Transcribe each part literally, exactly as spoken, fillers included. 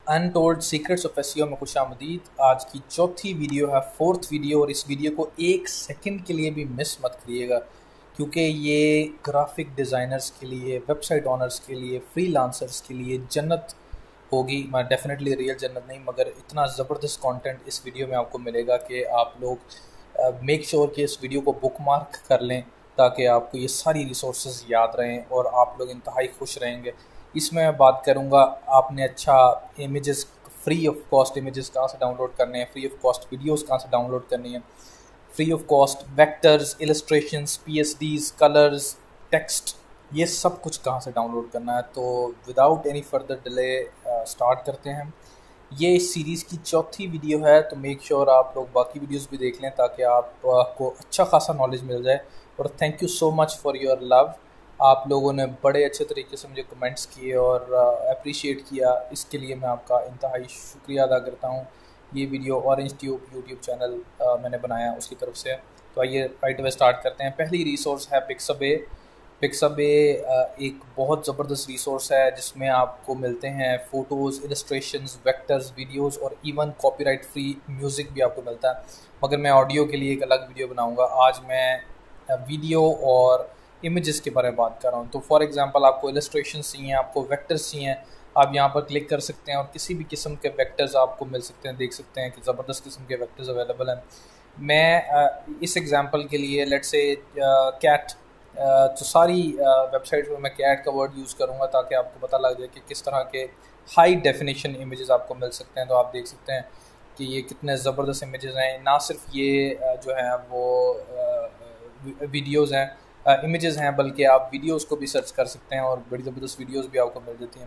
Untold secrets of SEO में खुशामदीद। आज की चौथी वीडियो है, फोर्थ वीडियो, और इस वीडियो को एक सेकंड के लिए भी मिस मत करिएगा क्योंकि ये ग्राफिक डिज़ाइनर्स के लिए, वेबसाइट ओनर्स के लिए, फ्रीलांसर्स के लिए जन्नत होगी। मैं डेफिनेटली रियल जन्नत नहीं, मगर इतना ज़बरदस्त कंटेंट इस वीडियो में आपको मिलेगा कि आप लोग मेक श्योर कि इस वीडियो को बुकमार्क कर लें ताकि आपको ये सारी रिसोर्सेज याद रहें और आप लोग इंतहाई खुश रहेंगे। इसमें मैं बात करूँगा आपने अच्छा images, free of cost images कहाँ से डाउनलोड करने हैं, फ्री ऑफ कॉस्ट वीडियोस कहाँ से डाउनलोड करनी है, free of cost vectors, illustrations, PSDs, colours, text, ये सब कुछ कहाँ से डाउनलोड करना है। तो without any further delay start करते हैं। ये इस सीरीज़ की चौथी वीडियो है, तो मेक श्योर sure आप लोग बाकी वीडियोस भी देख लें ताकि आपको अच्छा खासा नॉलेज मिल जाए। और thank you so much for your love. आप लोगों ने बड़े अच्छे तरीके से मुझे कमेंट्स किए और अप्रिशिएट किया, इसके लिए मैं आपका इंतहाई शुक्रिया अदा करता हूँ। ये video orange tube YouTube channel आ, मैंने बनाया उसकी तरफ से। तो आइए राइट अवे स्टार्ट करते हैं। पहली रिसोर्स है पिक्साबे। पिक्साबे एक बहुत ज़बरदस्त रिसोर्स है जिसमें आपको मिलते हैं फ़ोटोज़, इलस्ट्रेशंस, वेक्टर्स, वीडियोस और इवन कॉपीराइट फ्री म्यूज़िक भी आपको मिलता है। मगर मैं ऑडियो के लिए एक अलग वीडियो बनाऊँगा। आज मैं वीडियो और इमेजेस के बारे में बात कर रहा हूँ। तो फॉर एग्जांपल आपको इलस्ट्रेशंस चाहिए, आपको वेक्टर्स चाहिए, आप यहाँ पर क्लिक कर सकते हैं और किसी भी किस्म के वेक्टर्स आपको मिल सकते हैं। देख सकते हैं कि ज़बरदस्त किस्म के वेक्टर्स अवेलेबल हैं। मैं इस एग्जांपल के लिए लेट्स से कैट, तो सारी वेबसाइट्स में मैं कैट का वर्ड यूज़ करूँगा ताकि आपको पता लग जाए कि किस तरह के हाई डेफिनेशन इमेजेस आपको मिल सकते हैं। तो आप देख सकते हैं कि ये कितने ज़बरदस्त इमेजेस हैं। ना सिर्फ ये जो है वो वीडियोज़ हैं, इमेजेस हैं, बल्कि आप वीडियोस को भी सर्च कर सकते हैं और बड़ी ज़बरदस्त वीडियोस भी आपको मिल जाती हैं।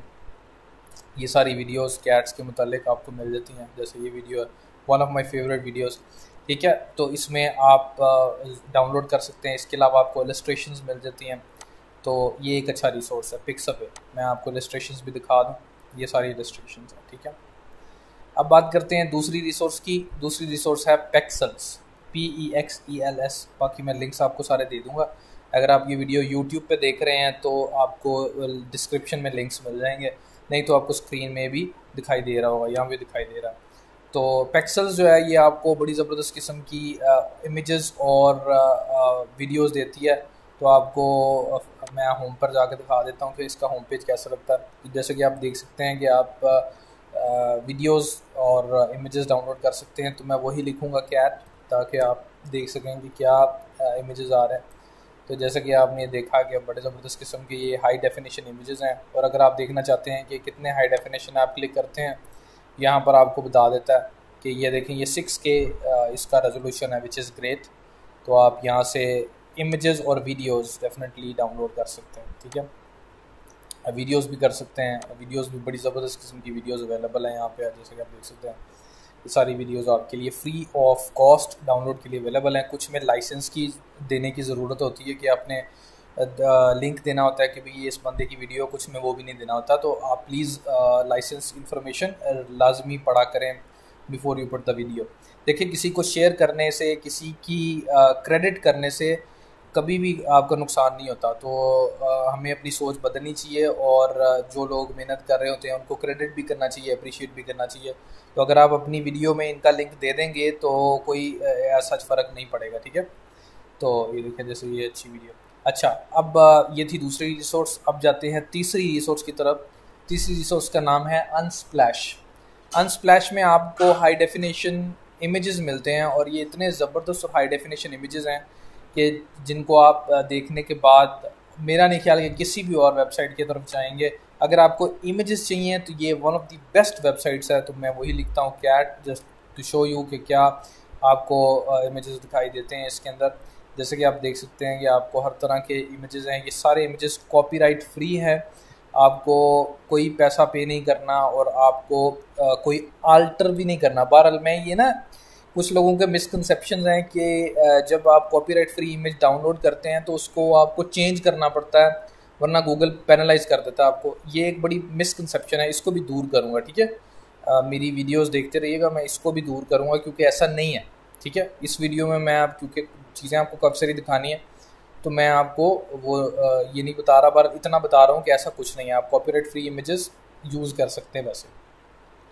ये सारी वीडियोस कैट्स के मुतालिक आपको मिल जाती हैं। जैसे ये वीडियो है, one of my favourite videos, ठीक है। तो इसमें आप डाउनलोड कर सकते हैं। इसके अलावा आपको इलस्ट्रेशंस मिल जाती हैं। तो ये एक अच्छा रिसोर्स है पिक्साबे। मैं आपको इलस्ट्रेशंस भी दिखा दूँ, ये सारी इलस्ट्रेशंस हैं, ठीक है। अब बात करते हैं दूसरी रिसोर्स की। दूसरी रिसोर्स है Pexels, P E X E L S. बाकी मैं लिंक्स आपको सारे दे दूँगा। अगर आप ये वीडियो यूट्यूब पे देख रहे हैं तो आपको डिस्क्रिप्शन में लिंक्स मिल जाएंगे, नहीं तो आपको स्क्रीन में भी दिखाई दे रहा होगा, यहाँ भी दिखाई दे रहा है। तो पेक्सल्स जो है ये आपको बड़ी ज़बरदस्त किस्म की इमेजेस और वीडियोस देती है। तो आपको uh, मैं होम पर जाकर दिखा देता हूँ कि इसका होम पेज कैसा लगता है। जैसे कि आप देख सकते हैं कि आप वीडियोस uh, और इमेजेस डाउनलोड कर सकते हैं। तो मैं वही लिखूँगा कैट, ताकि आप देख सकें कि क्या इमेजेस आ रहे हैं। तो जैसा कि आपने देखा कि बड़े ज़बरदस्त किस्म के ये हाई डेफिनेशन इमेजेस हैं। और अगर आप देखना चाहते हैं कि कितने हाई डेफिनेशन आप क्लिक करते हैं, यहाँ पर आपको बता देता है कि ये देखें, ये सिक्स के इसका रेजोल्यूशन है, विच इज़ ग्रेट। तो आप यहाँ से इमेजेस और वीडियोस डेफिनेटली डाउनलोड कर सकते हैं, ठीक है। वीडियोस भी कर सकते हैं। वीडियोस भी बड़ी ज़बरदस्त किस्म की वीडियोस अवेलेबल हैं यहाँ पे, जैसे कि आप देख सकते हैं। ये सारी वीडियोस आपके लिए फ्री ऑफ कॉस्ट डाउनलोड के लिए अवेलेबल हैं। कुछ में लाइसेंस की देने की ज़रूरत होती है कि आपने लिंक देना होता है कि भाई ये इस बंदे की वीडियो, कुछ में वो भी नहीं देना होता। तो आप प्लीज़ लाइसेंस इंफॉर्मेशन लाजमी पढ़ा करें before you put the video. देखिए, किसी को शेयर करने से, किसी की क्रेडिट करने से कभी भी आपका नुकसान नहीं होता। तो आ, हमें अपनी सोच बदलनी चाहिए और जो लोग मेहनत कर रहे होते हैं उनको क्रेडिट भी करना चाहिए, अप्रिशिएट भी करना चाहिए। तो अगर आप अपनी वीडियो में इनका लिंक दे देंगे तो कोई ऐसा फ़र्क नहीं पड़ेगा, ठीक है। तो ये देखें, जैसे ये अच्छी वीडियो। अच्छा, अब ये थी दूसरी रिसोर्स। अब जाते हैं तीसरी रिसोर्स की तरफ। तीसरी रिसोर्स का नाम है अनस्प्लैश। अनस्प्लैश में आपको हाई डेफिनेशन इमेजेस मिलते हैं और ये इतने ज़बरदस्त और हाई डेफिनेशन इमेजेस हैं कि जिनको आप देखने के बाद मेरा नहीं ख्याल कि किसी भी और वेबसाइट की तरफ जाएंगे। अगर आपको इमेजेस चाहिए तो ये one of the best websites है। तो मैं वही लिखता हूँ cat, just to show you कि क्या आपको इमेजेस दिखाई देते हैं इसके अंदर। जैसे कि आप देख सकते हैं कि आपको हर तरह के इमेजेस हैं। ये सारे इमेजेस कॉपीराइट फ्री है, आपको कोई पैसा पे नहीं करना और आपको आ, कोई आल्टर भी नहीं करना। बहरहाल मैं ये ना, कुछ लोगों के मिसकंसेप्शंस हैं कि जब आप कॉपीराइट फ्री इमेज डाउनलोड करते हैं तो उसको आपको चेंज करना पड़ता है, वरना गूगल पेनलाइज कर देता है आपको। ये एक बड़ी मिसकंसेप्शन है, इसको भी दूर करूँगा, ठीक है। आ, मेरी वीडियोस देखते रहिएगा, मैं इसको भी दूर करूँगा क्योंकि ऐसा नहीं है, ठीक है। इस वीडियो में मैं आप, क्योंकि चीज़ें आपको कब से ही दिखानी है, तो मैं आपको वो ये नहीं बता रहा, पर इतना बता रहा हूँ कि ऐसा कुछ नहीं है। आप कॉपीराइट फ्री इमेजेस यूज़ कर सकते हैं वैसे।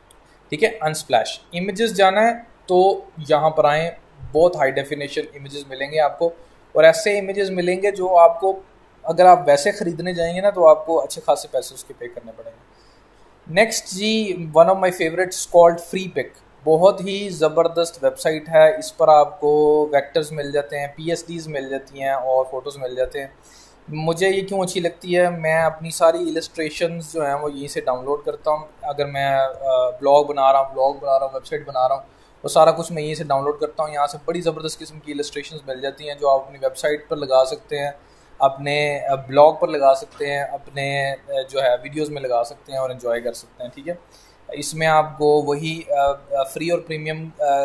ठीक है। अनस्प्लैश इमेजेस जाना है तो यहाँ पर आएँ, बहुत हाई डेफिनेशन इमेजेस मिलेंगे आपको, और ऐसे इमेजेस मिलेंगे जो आपको अगर आप वैसे ख़रीदने जाएंगे ना तो आपको अच्छे खासे पैसे उसके पे करने पड़ेंगे। नेक्स्ट जी, one of my favourites called Freepik, बहुत ही ज़बरदस्त वेबसाइट है। इस पर आपको वेक्टर्स मिल जाते हैं, पीएसडीज मिल जाती हैं और फोटोज़ मिल जाते हैं। मुझे ये क्यों अच्छी लगती है, मैं अपनी सारी इलस्ट्रेशंस जो हैं वो यहीं से डाउनलोड करता हूँ। अगर मैं ब्लॉग बना रहा हूँ ब्लॉग बना रहा हूँ वेबसाइट बना रहा हूँ, वो सारा कुछ मैं यहीं से डाउनलोड करता हूँ। यहाँ से बड़ी ज़बरदस्त किस्म की इलस्ट्रेशंस मिल जाती हैं जो आप अपनी वेबसाइट पर लगा सकते हैं, अपने ब्लॉग पर लगा सकते हैं, अपने जो है वीडियोज़ में लगा सकते हैं और इन्जॉय कर सकते हैं। ठीक है, इसमें आपको वही फ्री और प्रीमियम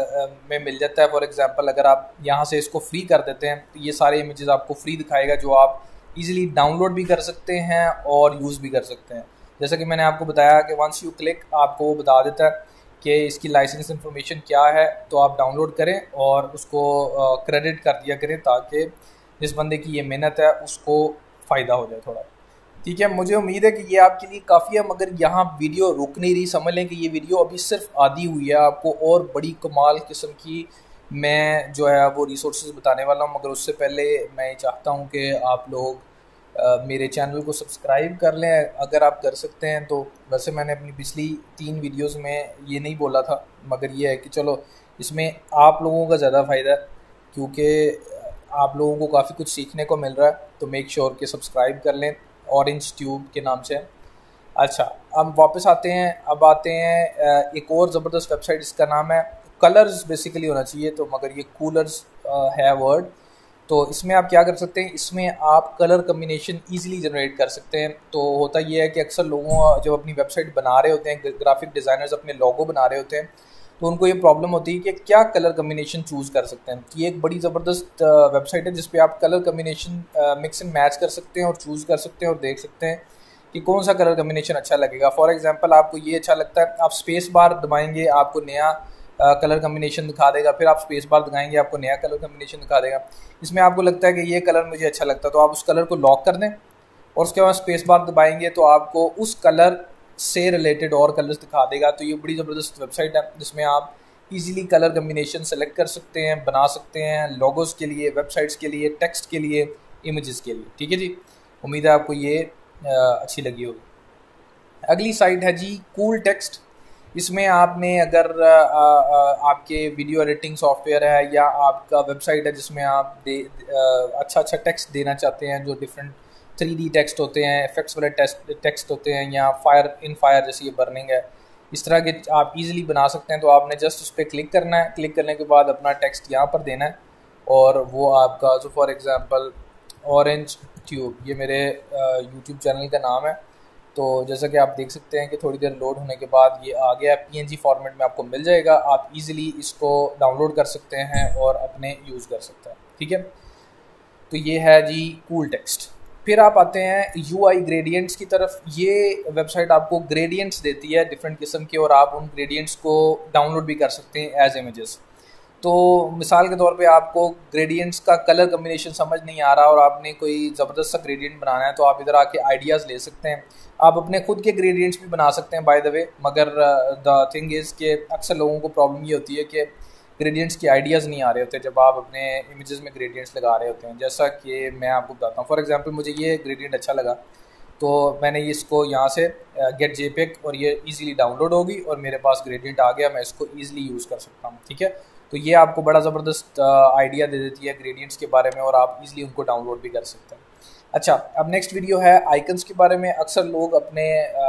में मिल जाता है। फॉर एग्जांपल अगर आप यहाँ से इसको फ्री कर देते हैं तो ये सारे इमेजेस आपको फ्री दिखाएगा, जो आप इजीली डाउनलोड भी कर सकते हैं और यूज़ भी कर सकते हैं। जैसा कि मैंने आपको बताया कि वंस यू क्लिक आपको वो बता देता है कि इसकी लाइसेंस इन्फॉर्मेशन क्या है, तो आप डाउनलोड करें और उसको क्रेडिट कर दिया करें ताकि जिस बंदे की ये मेहनत है उसको फ़ायदा हो जाए थोड़ा। ठीक है, मुझे उम्मीद है कि ये आपके लिए काफ़ी है, मगर यहाँ वीडियो रुक नहीं रही। समझ लें कि ये वीडियो अभी सिर्फ आधी हुई है, आपको और बड़ी कमाल किस्म की मैं जो है वो रिसोर्सेज बताने वाला हूँ। मगर उससे पहले मैं चाहता हूँ कि आप लोग आ, मेरे चैनल को सब्सक्राइब कर लें अगर आप कर सकते हैं तो। वैसे मैंने अपनी पिछली तीन वीडियोस में ये नहीं बोला था, मगर ये है कि चलो इसमें आप लोगों का ज़्यादा फ़ायदा है क्योंकि आप लोगों को काफ़ी कुछ सीखने को मिल रहा है। तो मेक श्योर कि सब्सक्राइब कर लें, ऑरेंज ट्यूब के नाम से। अच्छा, अब वापस आते हैं अब आते हैं एक और ज़बरदस्त वेबसाइट, इसका नाम है कलर्स बेसिकली होना चाहिए तो, मगर ये कूलर्स है वर्ड। तो इसमें आप क्या कर सकते हैं, इसमें आप कलर कम्बिनेशन इजीली जनरेट कर सकते हैं। तो होता ये है कि अक्सर लोगों जब अपनी वेबसाइट बना रहे होते हैं, ग्राफिक डिज़ाइनर्स अपने लोगो बना रहे होते हैं, तो उनको ये प्रॉब्लम होती है कि क्या कलर कम्बिनेशन चूज़ कर सकते हैं। ये एक बड़ी ज़बरदस्त वेबसाइट है जिस पे आप colour combination mix and match कर सकते हैं और चूज़ कर सकते हैं और देख सकते हैं कि कौन सा कलर कम्बिनेशन अच्छा लगेगा। फॉर एग्जांपल आपको ये अच्छा लगता है, आप स्पेस बार दबाएंगे आपको नया कलर कम्बिनेशन दिखा देगा, फिर आप स्पेस बार दबाएंगे आपको नया कलर कम्बिनेशन दिखा देगा। इसमें आपको लगता है कि ये कलर मुझे अच्छा लगता है तो आप उस कलर को लॉक कर दें और उसके बाद स्पेस बार दबाएंगे तो आपको उस कलर से रिलेटेड और कलर्स दिखा देगा। तो ये बड़ी ज़बरदस्त वेबसाइट है जिसमें आप इजीली कलर कम्बिनेशन सेलेक्ट कर सकते हैं, बना सकते हैं, लोगोस के लिए, वेबसाइट्स के लिए, टेक्स्ट के लिए, इमेजेस के लिए। ठीक है जी, उम्मीद है आपको ये अच्छी लगी होगी। अगली साइट है जी कूल टेक्स्ट। इसमें आपने अगर आ, आ, आपके वीडियो एडिटिंग सॉफ्टवेयर है या आपका वेबसाइट है जिसमें आप दे आ, अच्छा अच्छा टेक्स्ट देना चाहते हैं, जो डिफरेंट थ्री डी टेक्स्ट होते हैं, इफेक्ट्स वाले टेक्स्ट टेक्स्ट होते हैं, या फायर इन फायर जैसे ये बर्निंग है, इस तरह के आप इजीली बना सकते हैं। तो आपने जस्ट उस पर क्लिक करना है, क्लिक करने के बाद अपना टेक्स्ट यहाँ पर देना है और वो आपका, जो फॉर एग्ज़ाम्पल ऑरेंज ट्यूब, ये मेरे यूट्यूब चैनल का नाम है। तो जैसा कि आप देख सकते हैं कि थोड़ी देर लोड होने के बाद ये आ गया, पीएनजी फॉर्मेट में आपको मिल जाएगा। आप इजीली इसको डाउनलोड कर सकते हैं और अपने यूज़ कर सकते हैं। ठीक है, तो ये है जी कूल टेक्स्ट। फिर आप आते हैं यूआई ग्रेडियंट्स की तरफ। ये वेबसाइट आपको ग्रेडियंट्स देती है डिफरेंट किस्म के और आप उन ग्रेडियंट्स को डाउनलोड भी कर सकते हैं एज इमेजेस। तो मिसाल के तौर पे आपको ग्रेडियंट्स का कलर कम्बिनेशन समझ नहीं आ रहा और आपने कोई ज़बरदस्त सा ग्रेडियंट बनाना है तो आप इधर आके आइडियाज़ ले सकते हैं। आप अपने खुद के ग्रेडियंट्स भी बना सकते हैं बाय द वे, मगर द थिंग इज़ कि अक्सर लोगों को प्रॉब्लम ये होती है कि ग्रेडियंट्स के आइडियाज़ नहीं आ रहे होते जब आप अपने इमेजेस में ग्रेडियंट्स लगा रहे होते हैं। जैसा कि मैं आपको बताता हूँ, फॉर एग्जांपल मुझे ये ग्रेडियंट अच्छा लगा तो मैंने इसको यहाँ से गेट जेपेग और ये इजीली डाउनलोड होगी और मेरे पास ग्रेडियंट आ गया, मैं इसको ईजिली यूज़ कर सकता हूँ। ठीक है, तो ये आपको बड़ा ज़बरदस्त आइडिया दे देती है ग्रेडियंट्स के बारे में और आप इजीली उनको डाउनलोड भी कर सकते हैं। अच्छा, अब नेक्स्ट वीडियो है आइकन्स के बारे में। अक्सर लोग अपने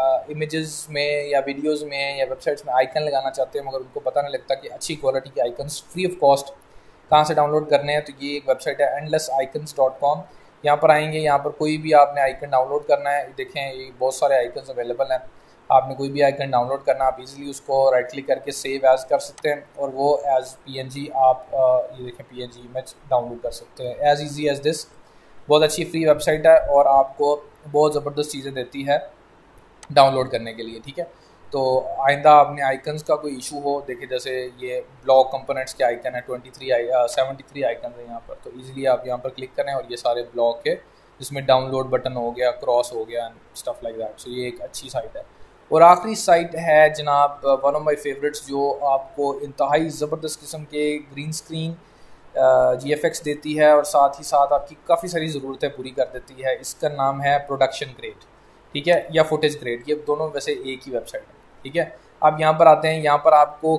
इमेजेस में या वीडियोस में या वेबसाइट्स में आइकन लगाना चाहते हैं, मगर उनको पता नहीं लगता कि अच्छी क्वालिटी के आइकन्स फ्री ऑफ कॉस्ट कहाँ से डाउनलोड करने हैं। तो ये एक वेबसाइट है एंडलेस आइकन्स डॉट कॉम। यहाँ पर आएंगे, यहाँ पर कोई भी आपने आइकन डाउनलोड करना है, देखें ये बहुत सारे आइकन्स अवेलेबल हैं। आपने कोई भी आइकन डाउनलोड करना, आप इजीली उसको राइट क्लिक करके सेव एज कर सकते हैं और वो एज पीएनजी आप ये देखें पीएनजी इमेज डाउनलोड कर सकते हैं एज इजी एज दिस। बहुत अच्छी फ्री वेबसाइट है और आपको बहुत ज़बरदस्त चीज़ें देती है डाउनलोड करने के लिए। ठीक है, तो आइंदा आपने आइकन्स का कोई इशू हो, देखिए जैसे ये ब्लॉग कंपोनेंट्स के आइकन है, twenty three I seventy three icon है यहाँ पर, तो इजीली आप यहाँ पर क्लिक करें और ये सारे ब्लॉग के जिसमें डाउनलोड बटन हो गया, क्रॉस हो गया, स्टफ लाइक दैट। सो ये एक अच्छी साइट है और आखिरी साइट है जनाब वन ऑफ माई फेवरेट्स, जो आपको इंतहाई ज़बरदस्त किस्म के green screen G F X देती है और साथ ही साथ आपकी काफ़ी सारी ज़रूरतें पूरी कर देती है। इसका नाम है प्रोडक्शन ग्रेड, ठीक है, या फुटेज ग्रेड, ये दोनों वैसे एक ही वेबसाइट है, ठीक है। आप यहाँ पर आते हैं, यहाँ पर आपको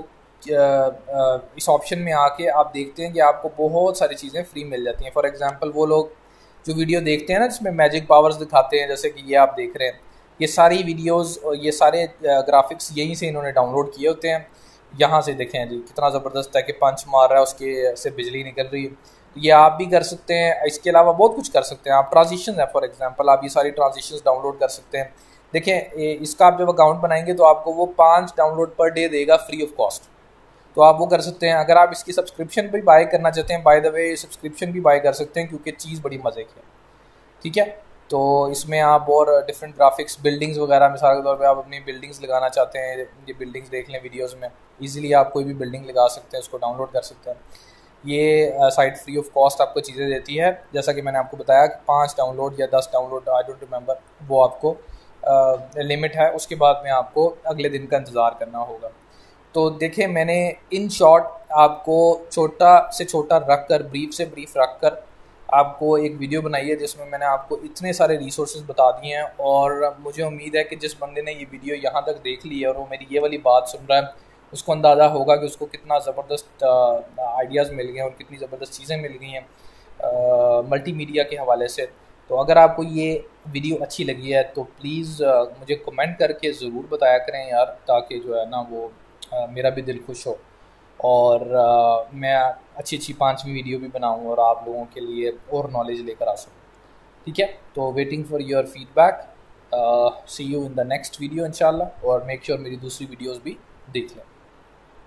इस ऑप्शन में आके आप देखते हैं कि आपको बहुत सारी चीज़ें फ्री मिल जाती हैं। फॉर एग्जांपल वो लोग जो वीडियो देखते हैं ना जिसमें मैजिक पावर्स दिखाते हैं, जैसे कि ये आप देख रहे हैं, ये सारी वीडियोस और ये सारे ग्राफिक्स यहीं से इन्होंने डाउनलोड किए होते हैं। यहाँ से देखें जी कितना ज़बरदस्त है कि पंच मार रहा है, उसके से बिजली निकल रही है। ये आप भी कर सकते हैं। इसके अलावा बहुत कुछ कर सकते हैं आप। ट्रांजिशन है फॉर एग्जांपल, आप ये सारी ट्रांजिशंस डाउनलोड कर सकते हैं। देखें इसका आप जब अकाउंट बनाएंगे तो आपको वो पाँच डाउनलोड पर डे देगा फ्री ऑफ कॉस्ट, तो आप वो कर सकते हैं। अगर आप इसकी सब्सक्रिप्शन भी बाय करना चाहते हैं, बाय द वे सब्सक्रिप्शन भी बाय कर सकते हैं क्योंकि चीज़ बड़ी मज़े की है, ठीक है। तो इसमें आप और डिफरेंट ग्राफिक्स, बिल्डिंग्स वगैरह, मिसाल के तौर पे आप अपनी बिल्डिंग्स लगाना चाहते हैं, ये बिल्डिंग्स देख लें वीडियोस में, इजीली आप कोई भी बिल्डिंग लगा सकते हैं, उसको डाउनलोड कर सकते हैं। ये साइट फ्री ऑफ कॉस्ट आपको चीज़ें देती है, जैसा कि मैंने आपको बताया कि पाँच डाउनलोड या दस डाउनलोड, आई डोंट रिमेंबर, वो आपको लिमिट है, उसके बाद में आपको अगले दिन का इंतज़ार करना होगा। तो देखें मैंने इन शॉर्ट आपको छोटा से छोटा रख कर, ब्रीफ से ब्रीफ रख कर आपको एक वीडियो बनाई है जिसमें मैंने आपको इतने सारे रिसोर्सेज बता दिए हैं। और मुझे उम्मीद है कि जिस बंदे ने ये वीडियो यहाँ तक देख ली है और वो मेरी ये वाली बात सुन रहा है, उसको अंदाज़ा होगा कि उसको कितना ज़बरदस्त आइडियाज़ मिल गए हैं और कितनी ज़बरदस्त चीज़ें मिल गई हैं मल्टीमीडिया के हवाले से। तो अगर आपको ये वीडियो अच्छी लगी है तो प्लीज़ मुझे कमेंट करके ज़रूर बताया करें यार, ताकि जो है ना वो आ, मेरा भी दिल खुश हो और आ, मैं अच्छी अच्छी पांचवी वीडियो भी बनाऊँ और आप लोगों के लिए और नॉलेज लेकर आ सकूँ, ठीक है। तो waiting for your feedback, see you in the next video इंशाल्लाह, और मेक श्योर मेरी दूसरी वीडियोस भी देख लें।